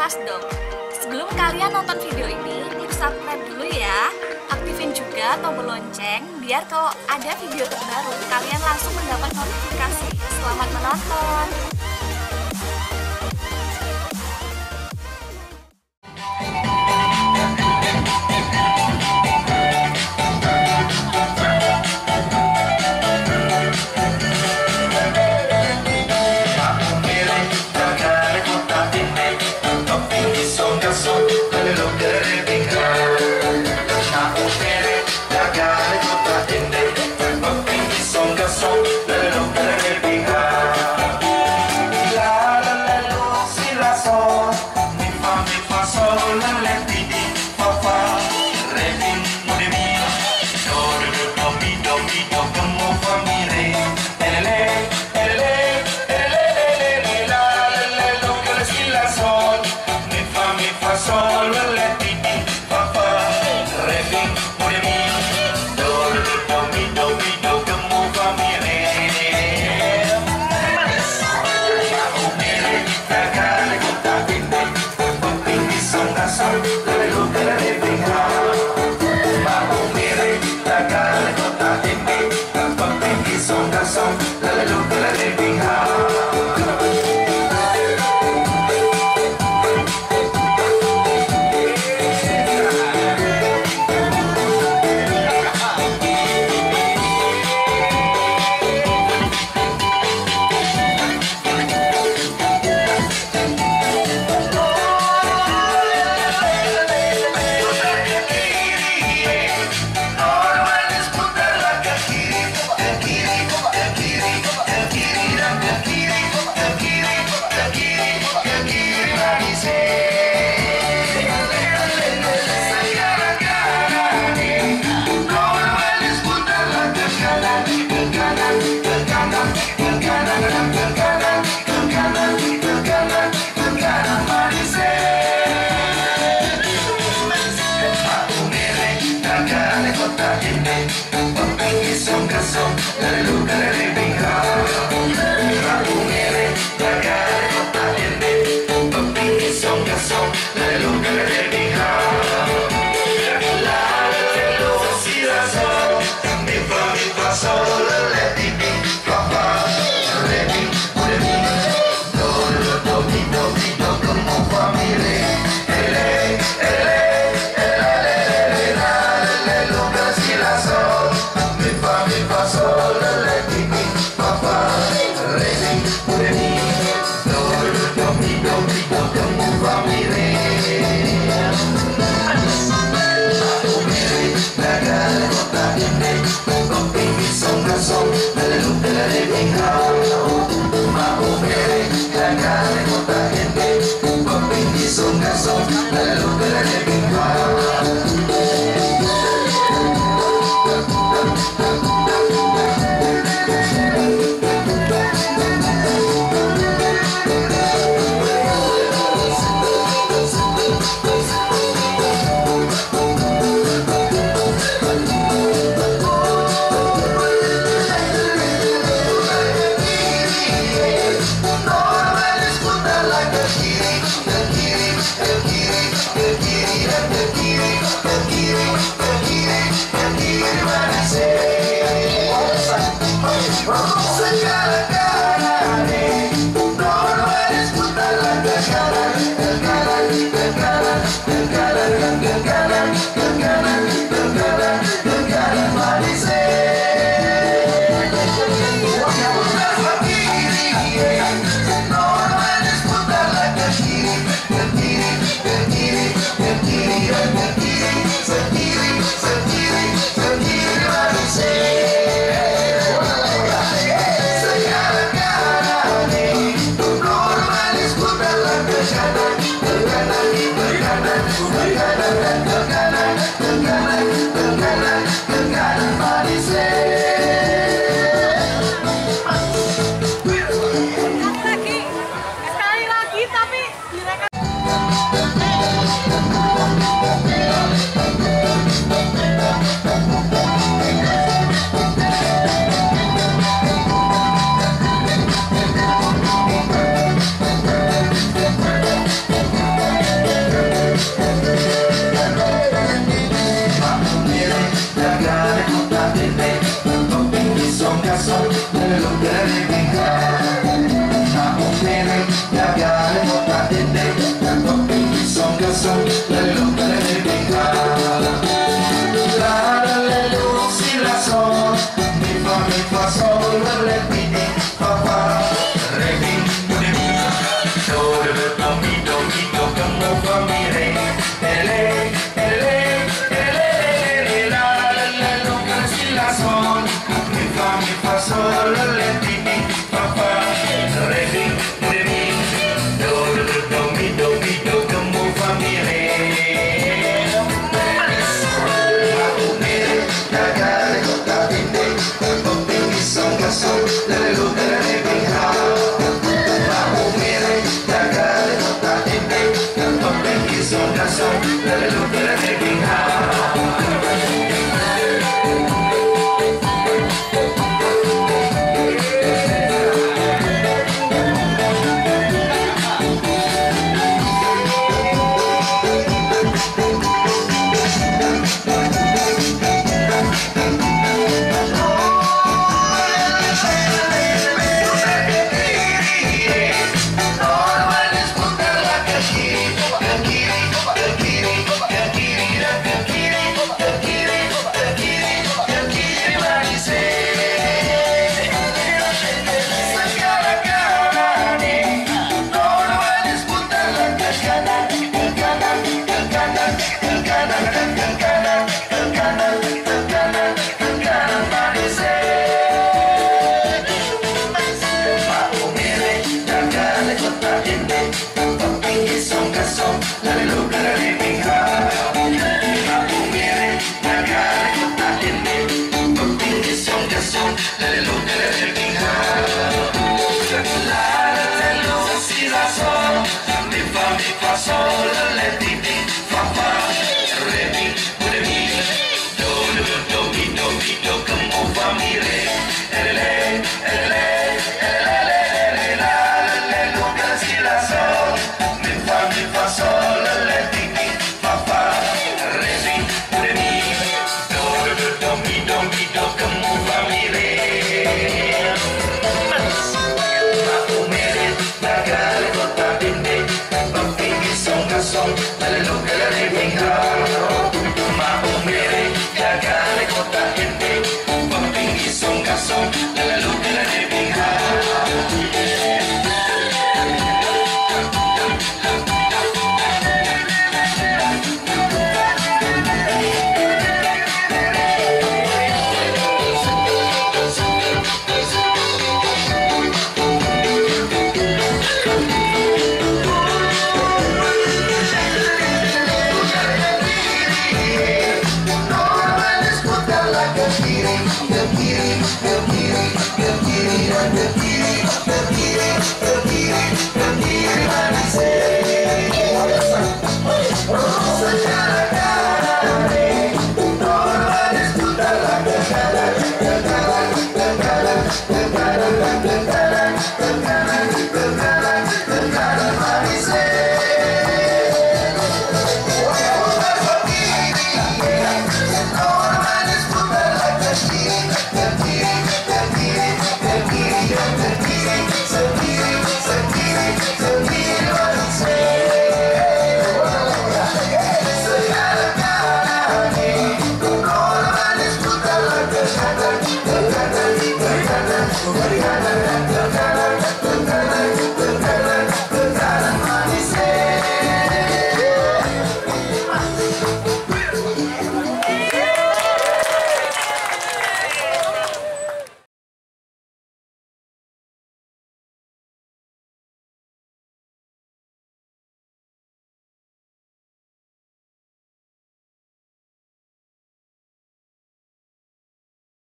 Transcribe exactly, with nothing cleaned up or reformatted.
awas dong. Sebelum kalian nonton video ini, klik subscribe dulu ya. Aktifin juga tombol lonceng biar kalau ada video terbaru kalian langsung mendapat notifikasi. Selamat menonton. la le do la le mi fa, la la le do si la sol, mi fa mi fa sol la le mi mi fa fa, re mi re mi, do re do mi do mi do como fa mi re, ele ele ele ele la la le do si la sol, mi fa mi fa sol la le mi mi fa fa, re mi re mi, do re do mi do mi do como fa mi re. Son, la le do, la le mi fa.